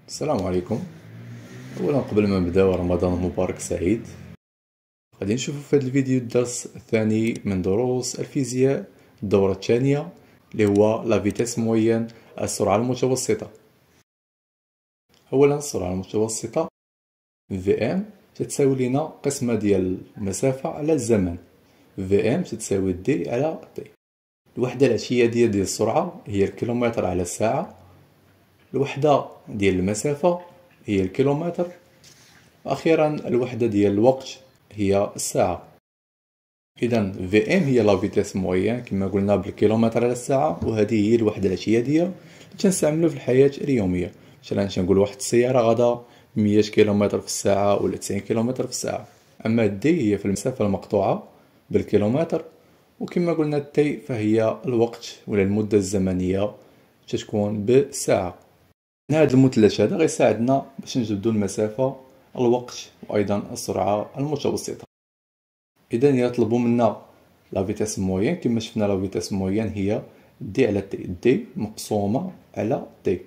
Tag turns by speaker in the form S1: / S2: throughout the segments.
S1: السلام عليكم. اولا قبل ما نبداو رمضان مبارك سعيد. غادي نشوفوا في هذا الفيديو الدرس الثاني من دروس الفيزياء الدورة الثانية اللي هو لا فيتيس موين، السرعة المتوسطة. اولا السرعة المتوسطة في ام تتساوي لنا قسمة ديال المسافة على الزمن. في ام تتساوي دي على تي. الوحدة العشية ديال السرعة هي الكيلومتر على الساعة. الوحدة ديال المسافة هي الكيلومتر. أخيرا الوحدة ديال الوقت هي الساعة. إذا في ام هي لا فيتيس موين كما قلنا بالكيلومتر على الساعة، وهذه هي الوحدة العشيادية اللي تنستعملو في الحياة اليومية. مثلا تنقول واحد السيارة غادا 100 كيلومتر في الساعة ولا 90 كيلومتر في الساعة. أما دي هي في المسافة المقطوعة بالكيلومتر، وكما قلنا تي فهي الوقت ولا المدة الزمنية تتكون بالساعة. هذا المثلث هذا غيساعدنا باش نجبدو المسافة، الوقت، وايضا السرعة المتوسطة. اذا يطلبوا منا لا فيتيس موين كما شفنا. لا فيتيس موين هي دي على تي، دي مقسومة على تي.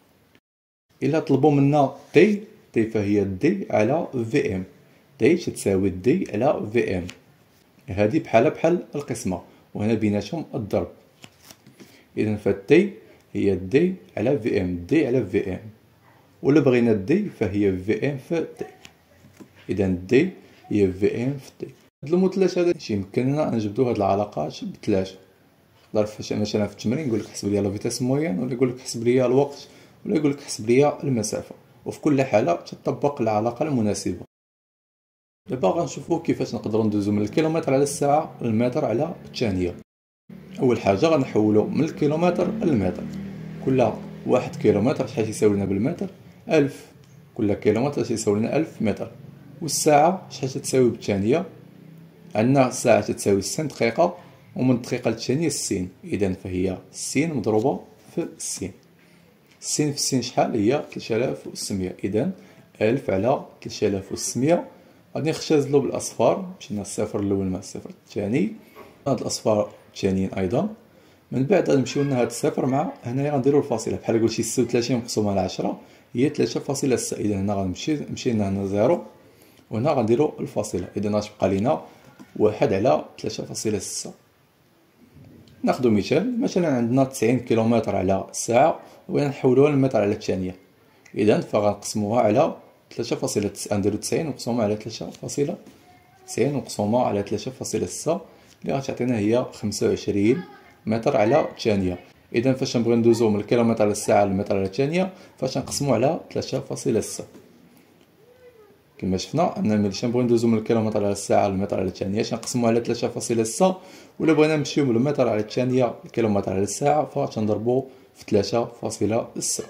S1: الا طلبوا منا تي فهي دي على في ام. تي تتساوي دي على في ام، هذه بحال القسمة، وهنا بيناتهم الضرب. اذا فالتي هي دي على في ام، دي على في ام. ولا بغينا دي فهي في ام في تي. اذا دي هي في ام في تي. هاد المثلث هذا يمكننا نجبدو هاد العلاقات بثلاثه. نقدر مثلا في التمرين يقول لك حسب لي لا فيتاس موين، ولا يقول لك حسب لي الوقت، ولا يقول لك حسب لي المسافه، وفي كل حاله تطبق العلاقه المناسبه. دابا غنشوفو كيفاش نقدروا ندوزو من الكيلومتر على الساعه للمتر على الثانيه. اول حاجه غنحولو من الكيلومتر للمتر. كل واحد كيلومتر شحال يساوي لنا بالمتر؟ 1000. كل كيلومتر يساوي لنا 1000 متر. والساعه شحال تساوي بالثانيه؟ عندنا الساعه تساوي 60 دقيقه، ومن الدقيقه للثانيه 60. اذا فهي 60 مضروبه في 60. 60 في 60 شحال هي؟ 3600. اذا 1000 على 3600. غادي نختزلو بالاصفار، مشينا الصفر الاول مع الصفر الثاني، هاد الاصفار الثانيين ايضا. من بعد غنمشيو لهاد الصفر مع هنايا غنديرو الفاصله، بحال قلتي 36 مقسومه على 10 هي 3.6. اذا هنا مشينا هنا زيرو، وهنا غنديرو الفاصله. اذا غتبقى لينا 1 على 3.6. ناخدو مثلا عندنا 90 كيلومتر على الساعه، وبغينا نحولوها للمتر على الثانيه. اذا فغنقسموها على 3.9. نديرو 90 مقسومه على 3.9، 90 مقسومه على 3.6 اللي غتعطينا هي 25 متر على الثانيه. اذا فاش نبغي ندوزو من الكيلومتر على الساعه للمتر على الثانيه، فاش نقسمو على 3.6. كما شفنا ان ملي نبغيو ندوزو من الكيلومتر على الساعه للمتر على الثانيه نقسمو على 3.6، ولا بغينا نمشيو من المتر على الثانيه للكيلومتر على الساعه فتنضربو في 3.6.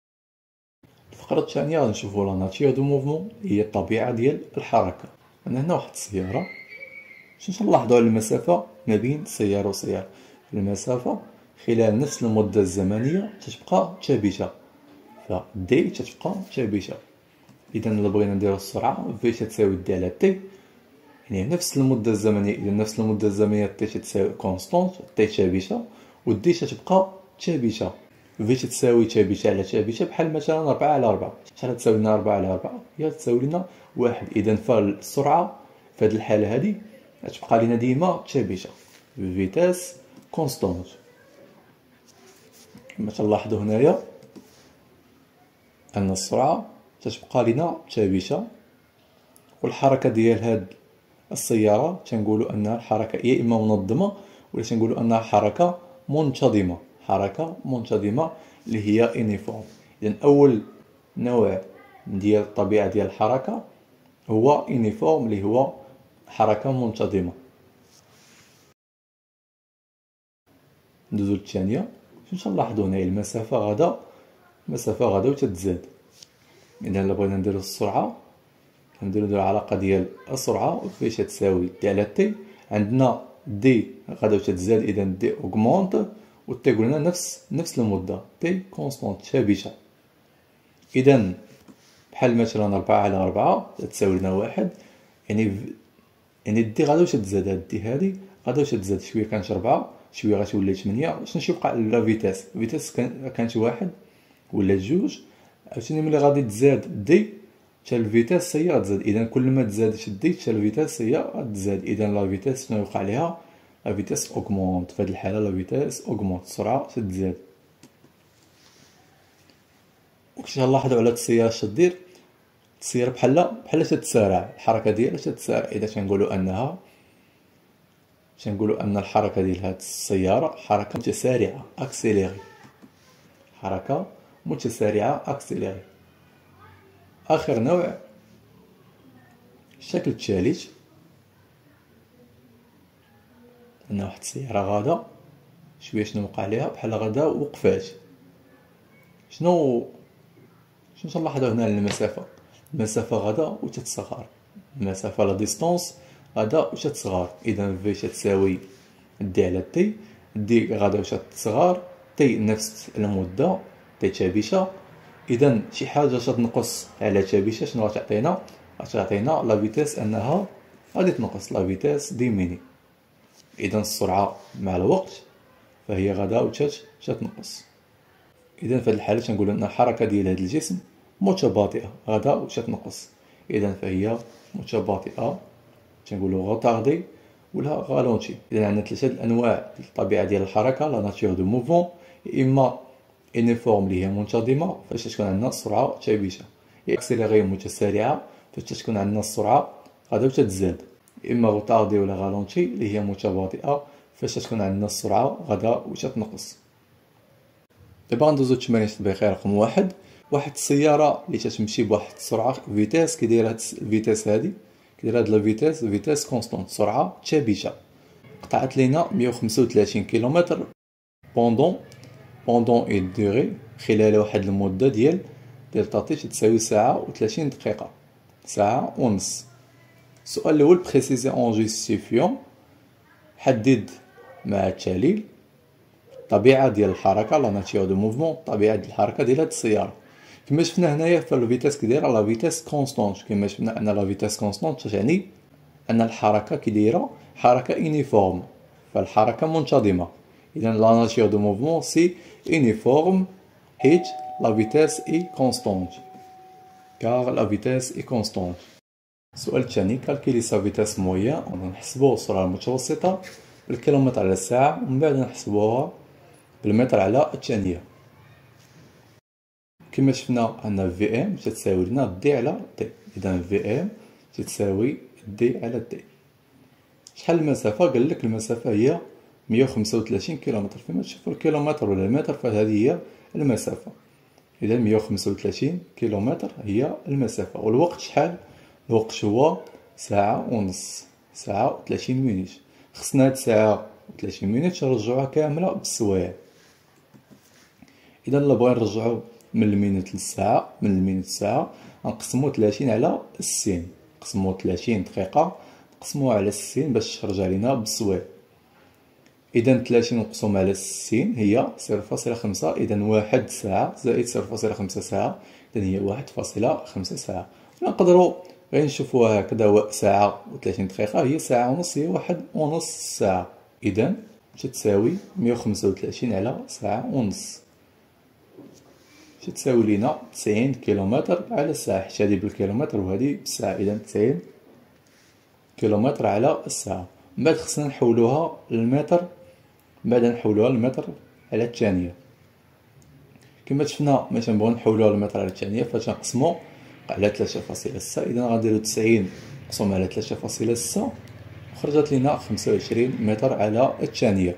S1: الفقره الثانيه غنشوفو لا ناتير دو موفمون، هي الطبيعه ديال الحركه. عندنا هنا واحد السياره، باش نلاحظوا على المسافه ما بين سياره وسياره. المسافه خلال نفس المده الزمنيه تتبقى ثابته، فدي تتبقى ثابته. اذا الا بغينا نديرو السرعه في تساوي دي على تي، يعني نفس المده الزمنيه. اذا نفس المده الزمنيه تي تساوي كونستونت، تي ثابته، ودي تتبقى ثابته. في تساوي ثابته على ثابته، بحال مثلا 4 على 4. شحال تساوي لنا 4 على 4؟ هي تساوي لنا 1. اذا فالسرعه في هذه الحاله هذه غتبقى لنا ديما ثابته، فيتاس كونستونت. كما تلاحظوا هنايا ان السرعه تتبقى لنا ثابته، والحركه ديال هاد السياره تنقولوا انها الحركه يا اما منظمه ولا تنقولوا انها حركه منتظمه. حركه منتظمه اللي هي يونيفورم. اذا اول نوع ديال الطبيعه ديال الحركه هو يونيفورم اللي هو حركه منتظمه. ندوزو للثانيه. باش نلاحظوا هنا المسافه غادا وتتزاد. اذا الا بغينا نديرو السرعه نديرو العلاقه ديال السرعه فاش تساوي دي على تي. عندنا دي غادا وتتزاد، اذا دي اوغمونط، و تي قلنا نفس المده، تي كونستونت ثابته. اذا بحال مثلا 4 على 4 تساوي لنا 1، يعني دي غادا وتتزاد. هاد دي هادي غادا وتتزاد شويه، كانت 4 شويه غتولي 8. شنو يبقى لا فيتاس؟ فيتاس كانت 1 ولا 2 عاوتاني ملي غادي تزاد دي حتى الفيتاس هي غتزاد. اذا كل ما تزادت دي حتى الفيتاس هي غتزاد. اذا لا فيتاس شنو يوقع ليها؟ لا فيتاس اوغمونط. في هذه الحاله لا فيتاس اوغمونط، السرعه تتزاد. وكي غنلاحظوا على السياره اش تدير، السياره بحال تتسارع، الحركه ديالها تتسارع. اذا تنقولوا ان الحركه ديال هاد السياره حركه متسارعه اكسيليري، حركه متسارعه اكسيليري. اخر نوع الشكل الثالث، ان واحد السياره غادا شويه شنو وقع ليها؟ بحال غادا وقفات. شنو تنلاحظوا هنا؟ المسافه غادا وتتصغر، المسافه لا ديستونس غادا وتتصغر. اذا في تساوي دي على تي، دي غادا وتتصغر، تي نفس المده، تي تابشه. اذا شي حاجه تنقص على تابشه شنو غتعطينا؟ غتعطينا لا فيتاس انها غادي تنقص، لا فيتاس ديميني. اذا السرعه مع الوقت فهي غادا وتتنقص. اذا في هذه الحاله تنقولوا ان الحركه ديال هذا الجسم متباطئه، غادا وتتنقص. اذا فهي متباطئه، تنقولوا غوطاردي ولا غالونتي. اذا عندنا ثلاثه الانواع الطبيعه ديال الحركه، لا ناتور دو موفمون. اما انيفورم اللي هي منتظمه فاش تكون عندنا السرعه ثابته، اكسيليري متسارعه فاش تكون عندنا السرعه غادا وتتزاد. اما غوطاردي ولا غالونتي اللي هي متباطئه فاش تكون عندنا السرعه غادا وتتنقص. دابا غندوزو لتمارين التطبيقيه رقم واحد السياره اللي تتمشي بواحد السرعه فيتاس كيداير هاد الفيتاس هادي، كيداير هاد لا فيتاس كونستونط، سرعه ثابته. قطعت لينا 135 كيلومتر بوندون اون ديغي، خلال واحد المده ديال طاطي تساوي ساعه و30 دقيقه، ساعه ونص. السؤال الاول بريسيزي اون جوستيفيون، حدد مع التعليل الطبيعه ديال الحركه، لا ناتور دو موفمون، الطبيعه ديال الحركه ديال هاد السياره. كما شفنا هنايا فالفيتاس كيداير لا فيتاس كونستونط. كما شفنا ان لا فيتاس كونستونط تعني ان الحركه كيدايره حركه يونيفورم، فالحركه منتظمه. اذا لا ناتور دو موفمون سي يونيفورم حيت لا فيتاس اي كونستونط، كار لا فيتاس اي كونستونط. السؤال الثاني، كالكيلي سا فيتاس مويان، نحسبوا السرعه المتوسطه بالكيلومتر على الساعه ومن بعد نحسبوها بالمتر على الثانيه. كما شفنا ان في ام تتساوي لنا دي على تي. اذا في ام تتساوي دي على تي. شحال المسافه؟ قال لك المسافه هي 135 كيلومتر. فيما تشوفوا الكيلومتر ولا المتر فهذه هي المسافه. اذا 135 كيلومتر هي المسافه. والوقت شحال؟ الوقت هو ساعه ونص، ساعه و30 مينيت. خصنا هاد ساعه و30 مينيت نرجعوها كامله بالسوايع. اذا الا بغينا نرجعو من المينوت للساعه، من المينوت للساعه نقسمو 30 على السين، نقسمو 30 دقيقه نقسموها على السين باش ترجع لينا بالسوايع. اذا 30 مقسوم على السين هي 0.5. اذا 1 ساعه زائد 0.5 ساعه، اذا هي 1.5 ساعه. نقدروا غير نشوفوها هكذا، ساعه و30 دقيقه هي ساعه ونص، هي 1.5 ساعه. اذا تتساوي 135 على ساعه ونص، تتساوي لينا 90 كيلومتر على الساعة، حيت هادي بالكيلومتر وهادي بالساعة. إذا 90 كيلومتر على الساعة. من بعد خصنا نحولوها للمتر، من بعد نحولوها للمتر على الثانية. كما شفنا ملي تنبغيو نحولوها للمتر على الثانية فتنقسمو على 3.6. إذا غنديرو 90 مقسوم على 3.6 خرجت لينا 25 متر على الثانية.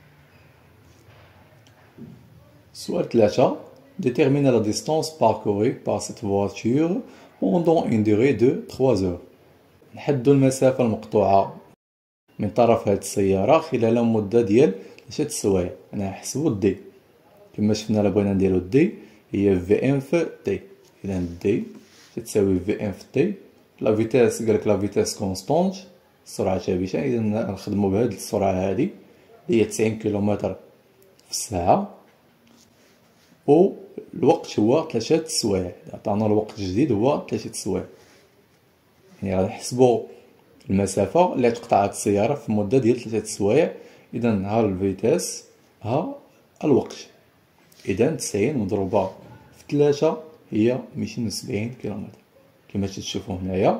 S1: سؤال 3، déterminer la distance parcourue par cette voiture pendant une durée de 3 heures. نحدو المسافة المقطوعة من طرف هاد السيارة خلال مدة ديال 3 سوايع. أنا نحسبو دي. كما شفنا إلا بغينا نديرو دي هي في ام في تي. إذا دي تتساوي في ام في تي. لا فيتاس قالك لا فيتاس كونستونط، السرعة ثابتة. إذا نخدمو بهاد السرعة هادي اللي هي 90 كيلومتر في الساعة، و الوقت هو 3 سوايع. عطانا الوقت الجديد هو 3 سوايع. يعني غادي نحسبو المسافة اللي تقطعها السيارة في مدة ديال 3 سوايع. إذا ها الفيتاس ها الوقت. إذا 90 مضروبة في 3 هي 270 كيلومتر كما تشوفوا هنايا.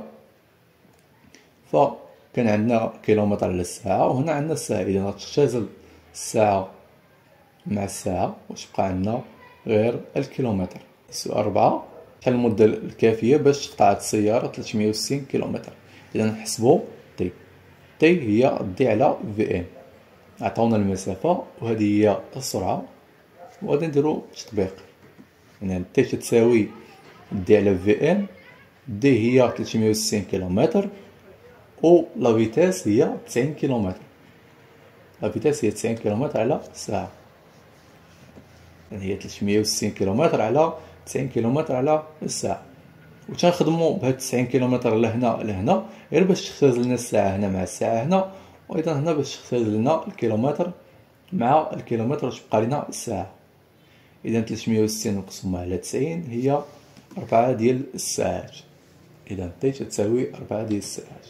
S1: فكان عندنا كيلومتر على الساعة، وهنا عندنا الساعة. إذا غتختزل الساعة مع الساعة وتبقى عندنا غير الكيلومتر. السؤال 4: شحال المدة الكافية باش تقطع السيارة 360 كيلومتر؟ إذا نحسبو تي. تي هي دي على في ام. عطاونا المسافة وهذه هي السرعة، وغادي نديرو تطبيق. يعني تي تساوي دي على في ام. دي هي 360 كيلومتر، و لا فيتاس هي 90 كيلومتر. لا فيتاس هي 90 كيلومتر على الساعة. يعني هي 360 كيلومتر على 90 كيلومتر على الساعة. و تنخدمو بهاد 90 كيلومتر لهنا لهنا غير باش تختزل لنا الساعة هنا مع الساعة هنا، وأيضا هنا باش تختزل لنا الكيلومتر مع الكيلومتر وتبقى لنا الساعة. إذا 360 مقسومة على 90 هي 4 ديال الساعات. إذا تي تساوي 4 ديال الساعات.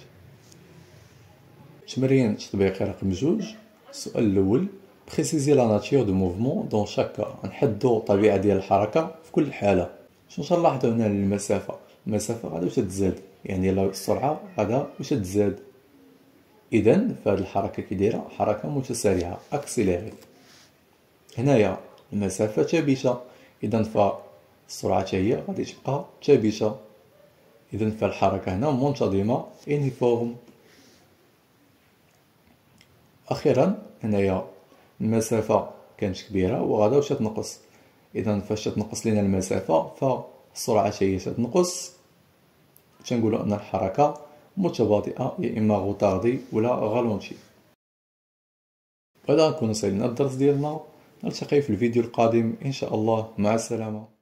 S1: تمرين تطبيقي رقم 2. السؤال الأول: بريسيزي لا ناتور دو موفمون دون شاك كا. نحدو الطبيعة ديال الحركة في كل حالة. شنو تنلاحظو هنا المسافة؟ المسافة غادا واش تزاد، يعني السرعة غادا واش تزاد. إذا فهاد الحركة كي دايرة حركة متسارعة أكسيليري. هنايا المسافة ثابتة، إذا فالسرعة حتى هي غادي تبقى ثابتة. إذا فالحركة هنا منتظمة يونيفورم. أخيرا هنايا المسافة كانت كبيرة وغادا واش تنقص. إذا فاش تنقص لينا المسافة فالسرعة حتى هي تنقص. تنقولو أن الحركة متباطئة، يا إما غوطاردي ولا غالونتي. وهذا نكون وصلنا الدرس ديالنا. نلتقي في الفيديو القادم إن شاء الله. مع السلامة.